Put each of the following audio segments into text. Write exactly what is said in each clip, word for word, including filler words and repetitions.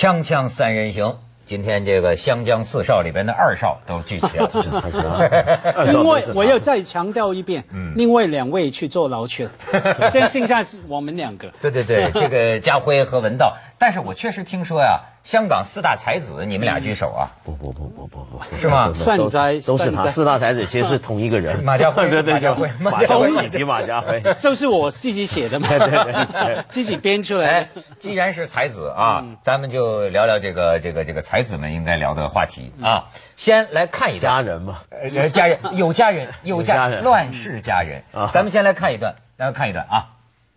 锵锵三人行，今天这个湘江四少里边的二少都聚齐了。 因为我要再强调一遍，嗯、另外两位去坐牢去了，现在剩下我们两个。 对对对，这个家辉和文道。但是我确实听说呀，香港四大才子，你们俩举手啊？ 不不不不不不， 是吗？ 善哉都是他，四大才子其实是同一个人， 马家辉， 对对， 马家辉， 马家辉以及马家辉， 就是我自己写的嘛， 对对对， 自己编出来。 既然是才子啊，咱们就聊聊这个这个这个才子们应该聊的话题啊。先来看一段家人嘛， 呃，家人有家人有家人，乱世佳人啊。咱们先来看一段，来看一段啊。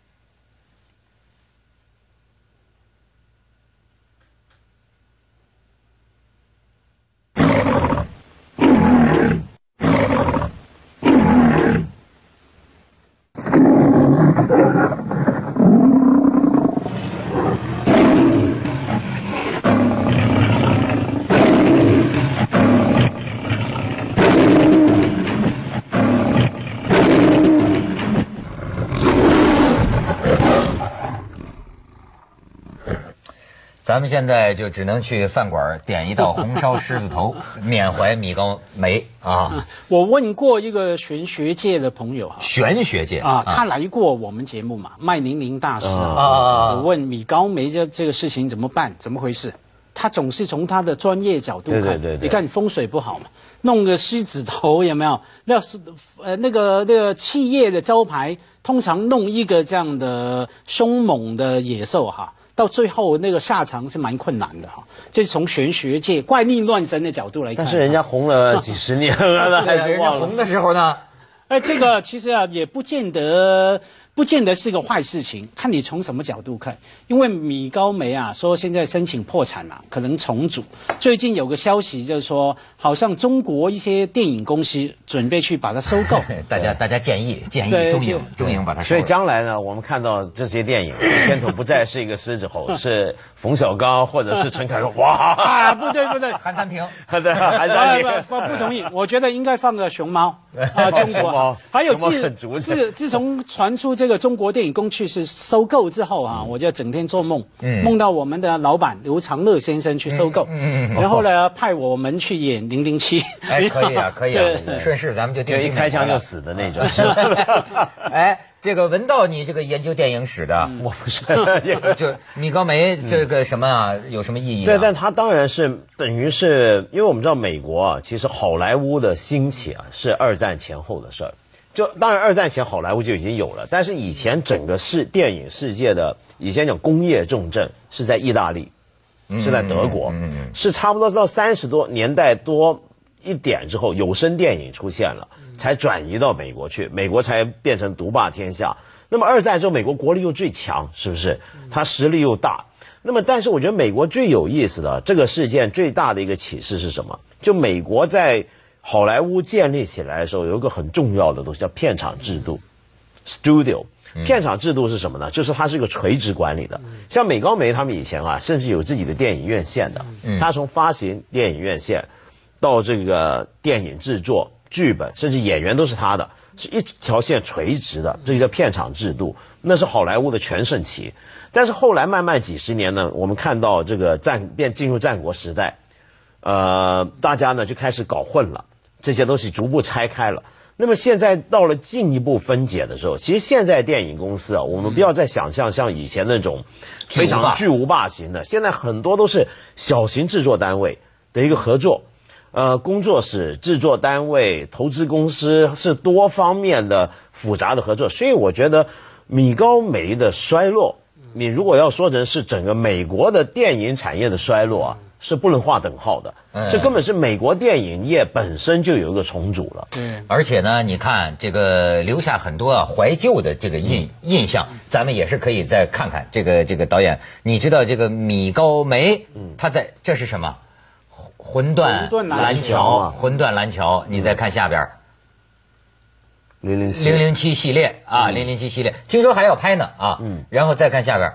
咱们现在就只能去饭馆点一道红烧狮子头，缅怀米高梅啊。 我问过一个玄学界的朋友， 玄学界啊，他来过我们节目嘛，麦玲玲大师啊。我问米高梅这这个事情怎么办，怎么回事？他总是从他的专业角度看， 对对对对， 你看风水不好嘛，弄个狮子头有没有？那是呃那个那个企业的招牌，通常弄一个这样的凶猛的野兽哈。到最后那个下场是蛮困难的哈，这是从玄学界怪力乱神的角度来看。 但是人家红了几十年了，还是忘了。 红的时候呢？ 哎，这个其实啊也不见得，不见得是个坏事情，看你从什么角度看。因为米高梅啊说现在申请破产了，可能重组。最近有个消息就是说，好像中国一些电影公司准备去把它收购。 大家大家建议建议中影中影把它收购。 所以将来呢，我们看到这些电影片头不再是一个狮子吼，是冯小刚或者是陈凯歌。哇啊，不对不对， 韩三平， 对，韩三平， 不不不同意，我觉得应该放个熊猫啊，中国。还有自自自从传出这个中国电影公司是收购之后啊，我就整天做梦，梦到我们的老板刘长乐先生去收购，然后呢派我们去演零零七。 哎，可以啊，可以啊，顺势咱们就定一开枪就死的那种。 哎，这个文道，你这个研究电影史的， 我不是， 就米高梅这个什么啊，有什么意义？ 对，但他当然是等于是，因为我们知道美国啊，其实好莱坞的兴起啊是二战前后的事儿。就当然二战前好莱坞就已经有了，但是以前整个世电影世界的以前讲工业重镇是在意大利，是在德国，嗯嗯嗯、是差不多到三十多年代多一点之后，有声电影出现了，才转移到美国去，美国才变成独霸天下。那么二战之后，美国国力又最强，是不是？它实力又大。那么，但是我觉得美国最有意思的这个事件最大的一个启示是什么？就美国在好莱坞建立起来的时候，有一个很重要的东西叫片场制度 ，studio。片场制度是什么呢？就是它是一个垂直管理的。像美高梅他们以前啊，甚至有自己的电影院线的。他从发行电影院线到这个电影制作、剧本，甚至演员都是他的，是一条线垂直的，这就叫片场制度。那是好莱坞的全盛期。但是后来慢慢几十年呢，我们看到这个战变进入战国时代，呃，大家呢就开始搞混了。这些东西逐步拆开了。那么现在到了进一步分解的时候，其实现在电影公司啊，我们不要再想象像以前那种非常巨无霸型的，现在很多都是小型制作单位的一个合作，呃，工作室、制作单位、投资公司是多方面的复杂的合作。所以我觉得米高梅的衰落，你如果要说成是整个美国的电影产业的衰落啊，是不能划等号的，这根本是美国电影业本身就有一个重组了。 嗯，而且呢，你看这个留下很多啊怀旧的这个印印象，咱们也是可以再看看这个这个导演。你知道这个米高梅，他在这是什么？魂断蓝桥，魂断蓝桥。你再看下边， 零零七零零七系列啊，零零七系列，听说还要拍呢啊。嗯，然后再看下边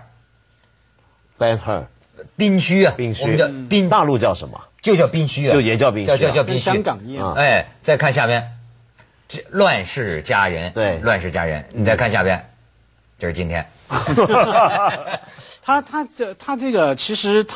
，Ben Hur。 宾虚啊， 宾虚， 我们叫宾， 大陆叫什么？ 就叫宾虚啊， 就也叫宾虚， 叫叫叫宾虚。 香港一样。 哎，再看下边，这乱世佳人， 对， 乱世佳人。你再看下边，这是今天。 他他这他这个其实他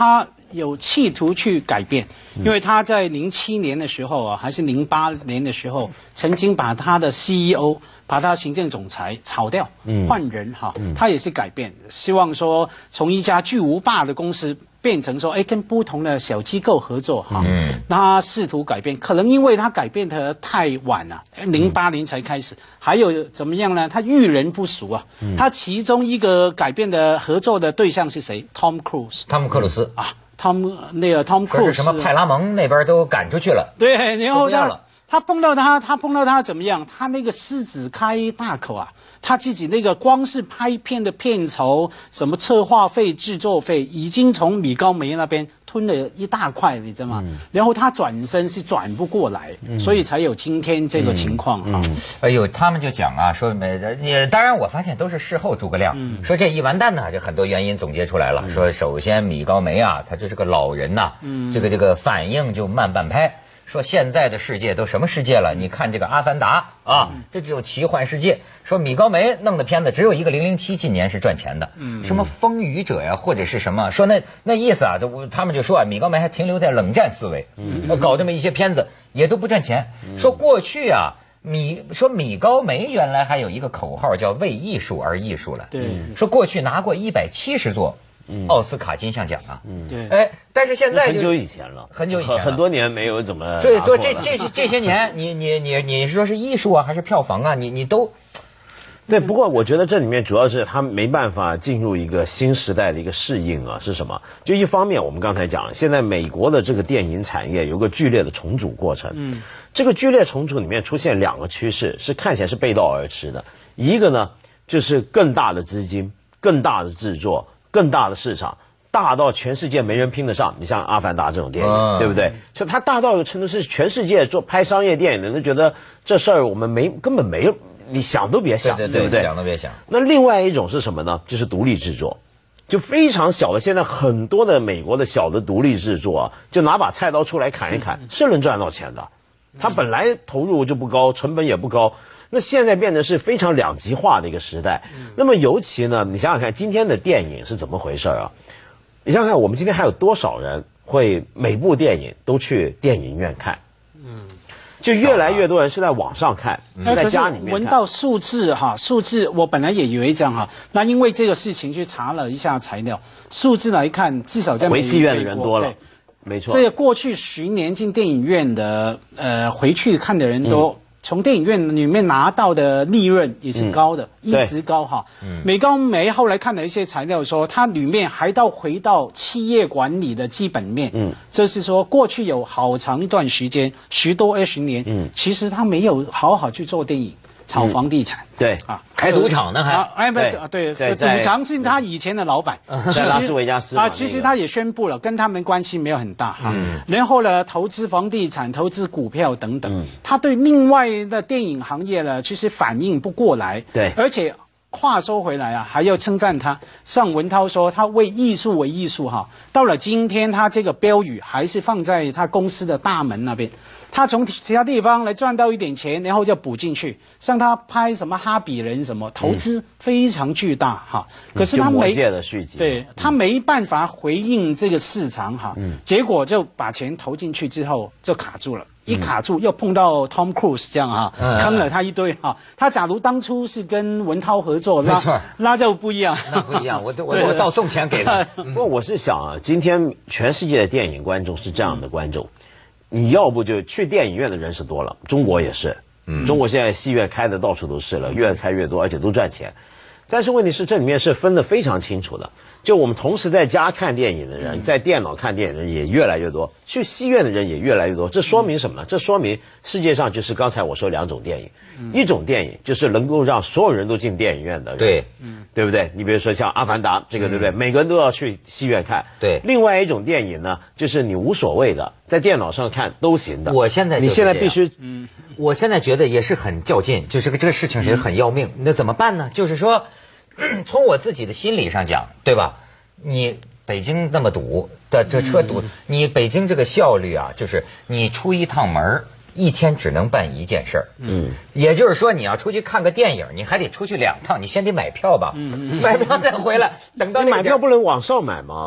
有企图去改变，因为他在零七年的时候啊，还是零八年的时候，曾经把他的 C E O。把他行政总裁炒掉，换人哈，他也是改变，希望说从一家巨无霸的公司变成说，哎，跟不同的小机构合作哈。嗯，他试图改变，可能因为他改变的太晚了，零八年才开始，还有怎么样呢？他遇人不淑啊。他其中一个改变的合作的对象是谁 ？Tom Cruise。 汤姆克鲁斯啊，汤姆那个 Tom Cruise 是什么派拉蒙那边都赶出去了。 对，然后他。他碰到他，他碰到他怎么样？他那个狮子开大口啊！他自己那个光是拍片的片酬、什么策划费、制作费，已经从米高梅那边吞了一大块，你知道吗？嗯、然后他转身是转不过来，嗯、所以才有今天这个情况啊！ 嗯嗯、哎呦，他们就讲啊，说没也，当然我发现都是事后诸葛亮、嗯、说这一完蛋呢，就很多原因总结出来了。嗯、说首先米高梅啊，他这是个老人呐、啊，嗯、这个这个反应就慢半拍。说现在的世界都什么世界了？你看这个《阿凡达》啊，这这种奇幻世界。说米高梅弄的片子只有一个《零零七》近年是赚钱的，嗯，什么《风雨者》呀，或者是什么？说那那意思啊，就他们就说啊，米高梅还停留在冷战思维，嗯，搞这么一些片子也都不赚钱。说过去啊，米说米高梅原来还有一个口号叫为艺术而艺术了， 对， 说过去拿过一百七十座。奥斯卡金像奖啊， 嗯，对， 哎，但是现在很久以前了， 很久以前， 很多年没有怎么对对，这这这些年，你你你你是说是艺术啊，还是票房啊？你你都， 对。不过我觉得这里面主要是他没办法进入一个新时代的一个适应啊，是什么？就一方面，我们刚才讲了，现在美国的这个电影产业有个剧烈的重组过程，嗯，这个剧烈重组里面出现两个趋势，是看起来是背道而驰的。一个呢，就是更大的资金、更大的制作。更大的市场，大到全世界没人拼得上。你像《阿凡达》这种电影，嗯、对不对？所以它大到一个程度，是全世界做拍商业电影的人都觉得这事儿我们没根本没有，你想都别想， 对对对， 对不对？ 想都别想。 那另外一种是什么呢？就是独立制作，就非常小的。现在很多的美国的小的独立制作啊，就拿把菜刀出来砍一砍，嗯、是能赚到钱的。它本来投入就不高，成本也不高。那现在变得是非常两极化的一个时代。那么尤其呢，你想想看，今天的电影是怎么回事啊？你想想看，我们今天还有多少人会每部电影都去电影院看？嗯，就越来越多人是在网上看，嗯、是在家里面看。 闻到数字哈，数字我本来也以为这样哈，那因为这个事情去查了一下材料，数字来看，至少在回戏院的人多了，没错。 这个过去十年进电影院的呃回去看的人都。嗯从电影院里面拿到的利润也是高的，嗯、一直高哈。嗯、美高梅后来看了一些材料说，它里面还到回到企业管理的基本面。嗯，就是说过去有好长一段时间，十多二十年，嗯，其实他没有好好去做电影。炒房地产， 嗯、对啊， 开赌场呢还， 啊、哎不对，对，赌场是他以前的老板， 在拉斯维加斯啊，其实他也宣布了，跟他们关系没有很大哈。嗯、然后呢，投资房地产、投资股票等等，嗯、他对另外的电影行业呢，其实反应不过来。 对， 而且话说回来啊，还要称赞他。像文涛说，他为艺术为艺术哈，到了今天，他这个标语还是放在他公司的大门那边。他从其他地方来赚到一点钱，然后就补进去，像他拍什么哈比人什么，投资非常巨大哈。可是他没的续集， 对他没办法回应这个市场哈，嗯、结果就把钱投进去之后就卡住了，一卡住又碰到 Tom Cruise 这样哈，嗯、坑了他一堆哈。他假如当初是跟文涛合作， 没错， 那就不一样， 那不一样，我我我倒送钱给他。 不过我是想啊，今天全世界的电影观众是这样的观众。你要不就去电影院的人是多了，中国也是，嗯，中国现在戏院开的到处都是了，越开越多，而且都赚钱。但是问题是这里面是分得非常清楚的，就我们同时在家看电影的人，在电脑看电影的人也越来越多，去戏院的人也越来越多。这说明什么呢？这说明世界上就是刚才我说两种电影，一种电影就是能够让所有人都进电影院的人， 对， 嗯，对不对？你比如说像《阿凡达》这个，对不对？每个人都要去戏院看。 对。 另外一种电影呢，就是你无所谓的，在电脑上看都行的。 我现在你现在必须，嗯， 我现在觉得也是很较劲，就是个这个事情是很要命。那怎么办呢？就是说。从我自己的心理上讲，对吧？你北京那么堵的这车堵，嗯、你北京这个效率啊，就是你出一趟门一天只能办一件事儿。嗯，也就是说，你要出去看个电影，你还得出去两趟，你先得买票吧，嗯、买票再回来。等到、那个、 你买票不能网上买吗？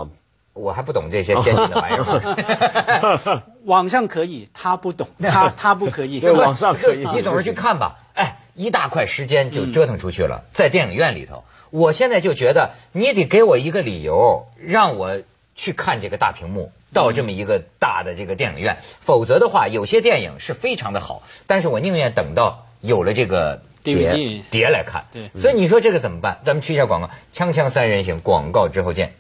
我还不懂这些先进的玩意儿。 网上可以，他不懂，他他不可以。 对，网上可以。 你总是去看吧，哎，一大块时间就折腾出去了，在电影院里头。我现在就觉得你得给我一个理由，让我去看这个大屏幕，到这么一个大的这个电影院。否则的话，有些电影是非常的好，但是我宁愿等到有了这个碟碟来看。 对， 所以你说这个怎么办？咱们去一下广告，锵锵三人行，广告之后见。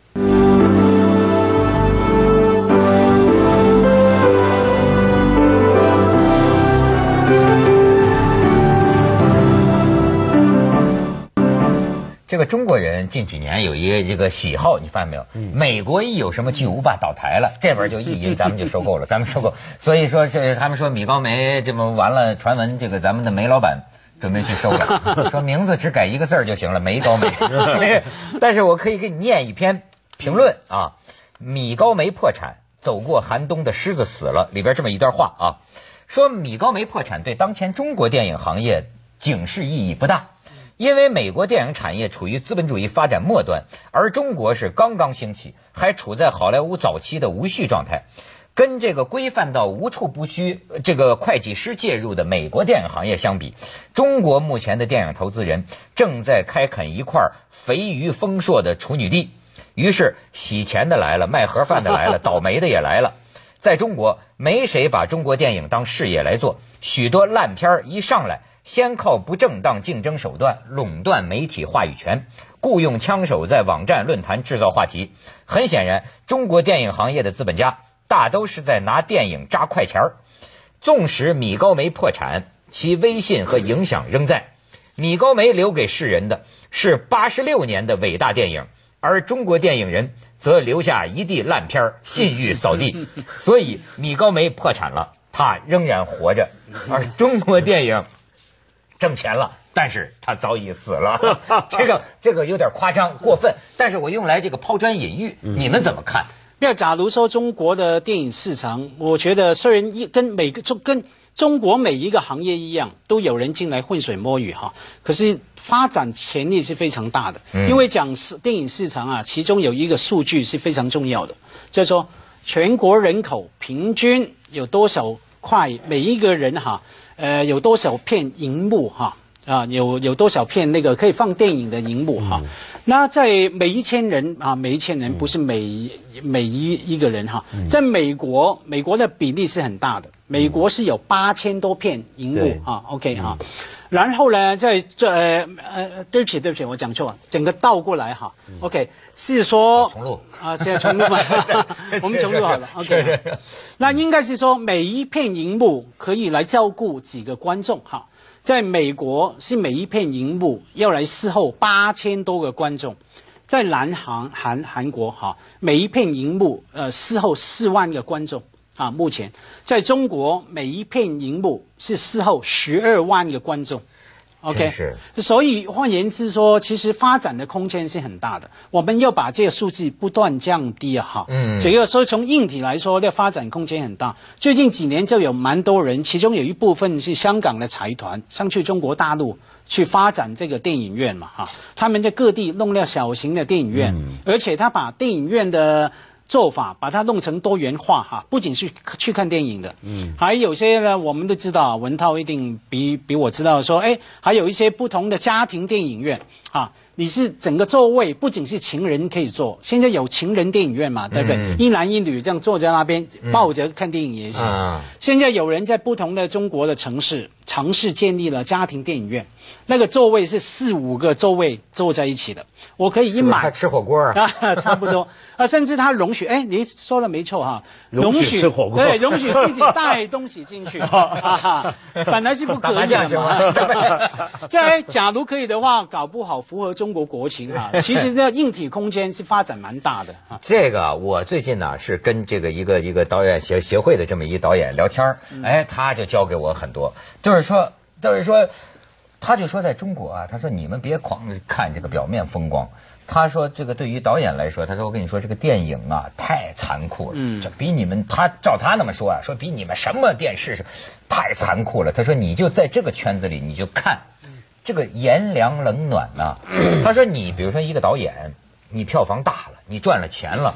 这个中国人近几年有一个这个喜好，你发现没有？美国一有什么巨无霸倒台了，这边就意淫，咱们就收购了，咱们收购。所以说这他们说米高梅这么完了，传闻这个咱们的梅老板准备去收了，说名字只改一个字就行了，梅高梅。但是我可以给你念一篇评论啊，米高梅破产，走过寒冬的狮子死了，里边这么一段话啊，说米高梅破产对当前中国电影行业警示意义不大。因为美国电影产业处于资本主义发展末端，而中国是刚刚兴起，还处在好莱坞早期的无序状态。跟这个规范到无处不需这个会计师介入的美国电影行业相比，中国目前的电影投资人正在开垦一块肥鱼丰硕的处女地。于是洗钱的来了，卖盒饭的来了，倒霉的也来了。在中国，没谁把中国电影当事业来做，许多烂片一上来先靠不正当竞争手段垄断媒体话语权，雇佣枪手在网站论坛制造话题。很显然，中国电影行业的资本家大都是在拿电影扎快钱儿。纵使米高梅破产，其威信和影响仍在。米高梅留给世人的是八十六年的伟大电影，而中国电影人则留下一地烂片，信誉扫地。所以米高梅破产了，他仍然活着，而中国电影挣钱了，但是他早已死了。这个这个有点夸张过分，但是我用来这个抛砖引玉，你们怎么看？ 要假如说中国的电影市场，我觉得虽然一跟每个就跟中国每一个行业一样，都有人进来浑水摸鱼哈，可是发展潜力是非常大的。嗯、因为讲电影市场啊，其中有一个数据是非常重要的，就是说全国人口平均有多少块，每一个人哈。呃，有多少片荧幕哈？啊，有有多少片那个可以放电影的荧幕哈？嗯、那在每一千人啊，每一千人不是每、嗯、每一一个人哈，嗯、在美国，美国的比例是很大的，美国是有八千多片荧幕啊 ，OK 哈。嗯、然后呢，在这呃呃，对不起对不起，我讲错了，整个倒过来哈、嗯、，OK 是说重录啊，现在重录嘛，我们重录好了 ，OK。那应该是说每一片荧幕可以来照顾几个观众哈。在美国是每一片荧幕要来伺候八千多个观众，在南韩韩韩国哈，每一片荧幕呃伺候四万个观众啊。目前在中国每一片荧幕是伺候十二万个观众。OK， 所以换言之说，其实发展的空间是很大的。我们要把这个数字不断降低啊，哈。嗯。这个所以从硬体来说，这发展空间很大。最近几年就有蛮多人，其中有一部分是香港的财团上去中国大陆去发展这个电影院嘛，哈。他们在各地弄了小型的电影院，嗯、而且他把电影院的做法把它弄成多元化哈，不仅是去看电影的，嗯，还有些呢，我们都知道，文涛一定比比我知道说，哎，还有一些不同的家庭电影院啊，你是整个座位不仅是情人可以坐，现在有情人电影院嘛，对不对？嗯、一男一女这样坐在那边抱着看电影也行。嗯、现在有人在不同的中国的城市尝试建立了家庭电影院，那个座位是四五个座位坐在一起的。我可以一买， 是是吃火锅啊， 差不多啊，甚至他容许，哎，你说的没错哈， 容许吃火锅， 对，容许自己带东西进去啊，本来是不可以的嘛。这假如可以的话，搞不好符合中国国情啊。其实这硬体空间是发展蛮大的啊。 这个我最近呢是跟这个一个一个导演协协会的这么一个导演聊天，哎，他就教给我很多，就是说，就是说。他就说，在中国啊，他说你们别光看这个表面风光。他说这个对于导演来说，他说我跟你说这个电影啊太残酷了，嗯，这比你们他照他那么说啊，说比你们什么电视是太残酷了。他说你就在这个圈子里，你就看这个炎凉冷暖呐、啊。他说你比如说一个导演，你票房大了，你赚了钱了，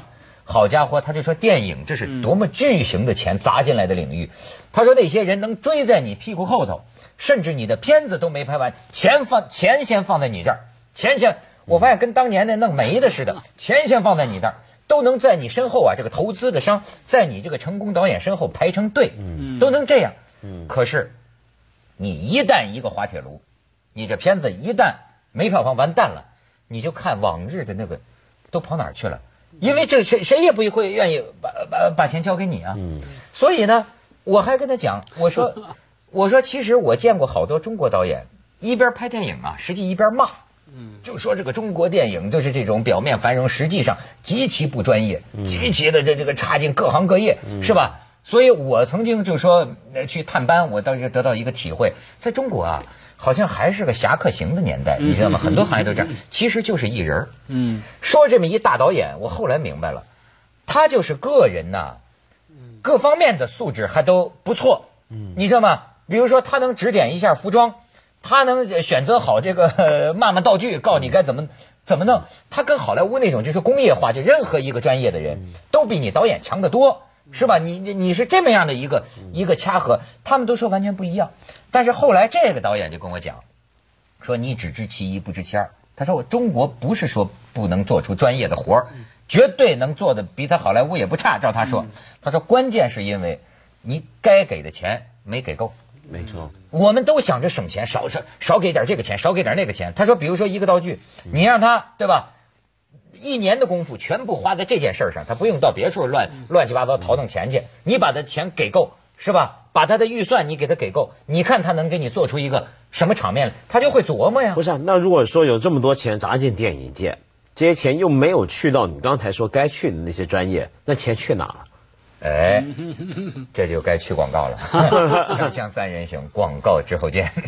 好家伙，他就说电影这是多么巨型的钱砸进来的领域。他说那些人能追在你屁股后头，甚至你的片子都没拍完，钱放钱先放在你这儿，钱先，我发现跟当年那弄煤的似的，钱先放在你这儿，都能在你身后啊，这个投资的商在你这个成功导演身后排成队，都能这样。可是你一旦一个滑铁卢，你这片子一旦没票房完蛋了，你就看往日的那个都跑哪儿去了。因为这谁谁也不会愿意把把把钱交给你啊，嗯，所以呢，我还跟他讲，我说，我说其实我见过好多中国导演一边拍电影啊，实际一边骂，嗯，就说这个中国电影就是这种表面繁荣，实际上极其不专业，极其的这这个差劲各行各业，嗯、是吧？所以我曾经就说去探班，我当时得到一个体会，在中国啊。好像还是个侠客行的年代，你知道吗？很多行业都这样，其实就是一人。嗯，说这么一大导演，我后来明白了，他就是个人呐，各方面的素质还都不错。嗯，你知道吗？比如说他能指点一下服装，他能选择好这个骂骂道具，告诉你该怎么怎么弄。他跟好莱坞那种就是工业化，就任何一个专业的人都比你导演强得多。是吧？你你你是这么样的一个一个掐合，他们都说完全不一样。但是后来这个导演就跟我讲，说你只知其一不知其二。他说我中国不是说不能做出专业的活儿，绝对能做的比他好莱坞也不差。照他说，他说关键是因为你该给的钱没给够。 没错， 我们都想着省钱，少少少给点这个钱，少给点那个钱。他说，比如说一个道具，你让他对吧？一年的功夫全部花在这件事上，他不用到别处乱乱七八糟淘弄钱去。你把他钱给够，是吧？把他的预算你给他给够，你看他能给你做出一个什么场面来，他就会琢磨呀。 不是、啊，那如果说有这么多钱砸进电影界，这些钱又没有去到你刚才说该去的那些专业，那钱去哪了？ 哎，这就该去广告了。锵锵三人行，广告之后见。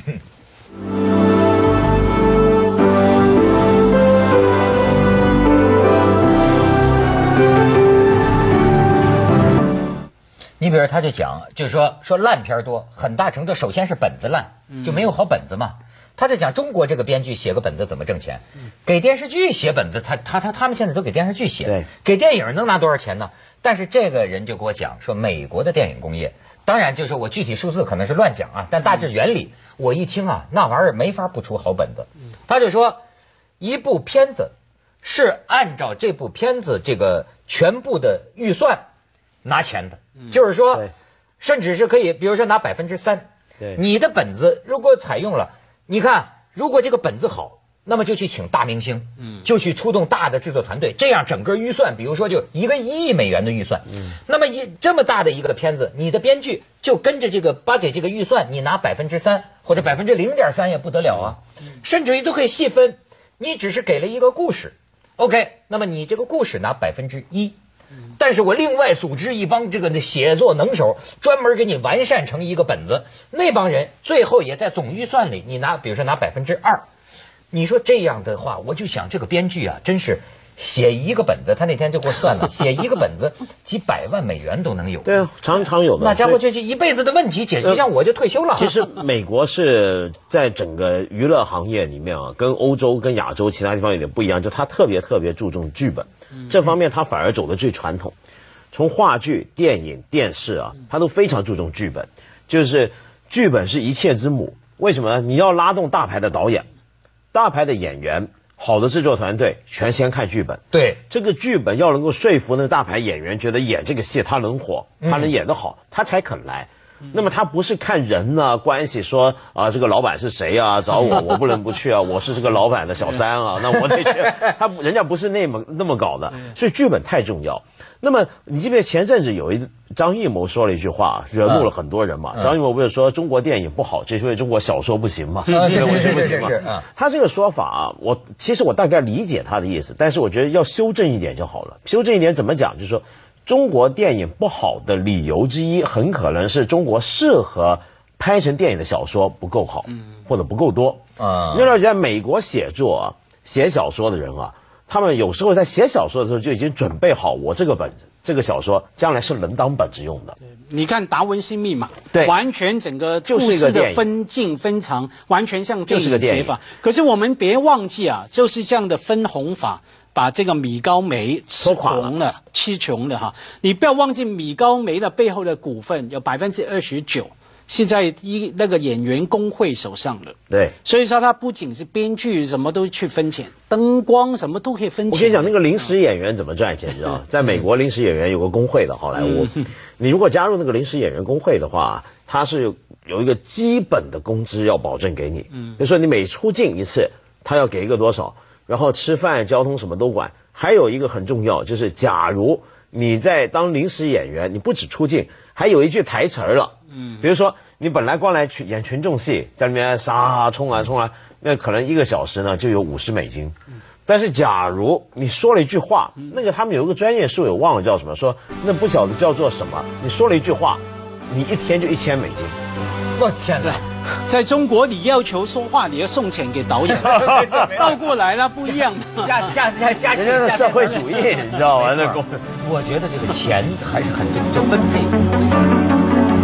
你比如他就讲，就是说说烂片多，很大程度首先是本子烂，就没有好本子嘛。他就讲中国这个编剧写个本子怎么挣钱，给电视剧写本子，他他他他们现在都给电视剧写，给电影能拿多少钱呢？但是这个人就给我讲说，美国的电影工业，当然就是我具体数字可能是乱讲啊，但大致原理我一听啊，那玩意儿没法不出好本子。他就说，一部片子是按照这部片子这个全部的预算拿钱的。就是说，甚至是可以，比如说拿百分之三，你的本子如果采用了，你看，如果这个本子好，那么就去请大明星，嗯，就去出动大的制作团队，这样整个预算，比如说就一个一亿美元的预算，嗯，那么一这么大的一个片子，你的编剧就跟着这个 budget 这个预算，你拿百分之三或者百分之零点三也不得了啊，甚至于都可以细分，你只是给了一个故事 ，OK， 那么你这个故事拿百分之一。但是我另外组织一帮这个写作能手，专门给你完善成一个本子。那帮人最后也在总预算里，你拿，比如说拿百分之二。你说这样的话，我就想这个编剧啊，真是写一个本子，他那天就给我算了，写一个本子几百万美元都能有。 对啊，常常有的。 那家伙这是一辈子的问题解决，像我就退休了。 其实美国是在整个娱乐行业里面啊，跟欧洲、跟亚洲其他地方有点不一样，就他特别特别注重剧本。这方面他反而走的最传统，从话剧、电影、电视啊，他都非常注重剧本，就是剧本是一切之母。为什么呢？你要拉动大牌的导演、大牌的演员、好的制作团队，全先看剧本。对，这个剧本要能够说服那个大牌演员，觉得演这个戏他能火，他能演得好，嗯、他才肯来。那么他不是看人呢、啊、关系说啊这个老板是谁啊找我我不能不去啊我是这个老板的小三啊那我得去，他人家不是那么那么搞的，所以剧本太重要。那么你记不记得前阵子有一张艺谋说了一句话，惹怒了很多人嘛？嗯、张艺谋不是说中国电影不好，就是因为中国小说不行嘛？ 嗯、对对对对对。 他这个说法啊，我其实我大概理解他的意思，但是我觉得要修正一点就好了。修正一点怎么讲？就是说。中国电影不好的理由之一，很可能是中国适合拍成电影的小说不够好，或者不够多。啊，你了解在美国写作啊，写小说的人啊，他们有时候在写小说的时候就已经准备好，我这个本这个小说将来是能当本子用的。 你看《达文西密码》， 对， 完全整个故事的分镜分长，完全像电影写法。可是我们别忘记啊，就是这样的分红法。 把这个米高梅吃穷了，吃穷了哈。你不要忘记米高梅的背后的股份有百分之二十九是在一那个演员工会手上的。 对， 所以说他不仅是编剧什么都去分钱，灯光什么都可以分钱。 我跟你讲，那个临时演员怎么赚钱，知道吗？在美国，临时演员有个工会的好莱坞，你如果加入那个临时演员工会的话，它是有一个基本的工资要保证给你。嗯，比如说你每出镜一次，他要给一个多少，然后吃饭、交通什么都管。还有一个很重要，就是假如你在当临时演员，你不只出镜，还有一句台词儿了。嗯，比如说你本来光来群演群众戏，在那边杀冲来冲来，那可能一个小时呢就有五十美金。但是假如你说了一句话，那个他们有一个专业术语我忘了叫什么，说那不晓得叫做什么，你说了一句话，你一天就一千美金。 我天哪！ 在中国，你要求说话，你要送钱给导演，倒过来了不一样。 加加加加人家的社会主义，你知道吗？那公， 我觉得这个钱还是很重要，就分配。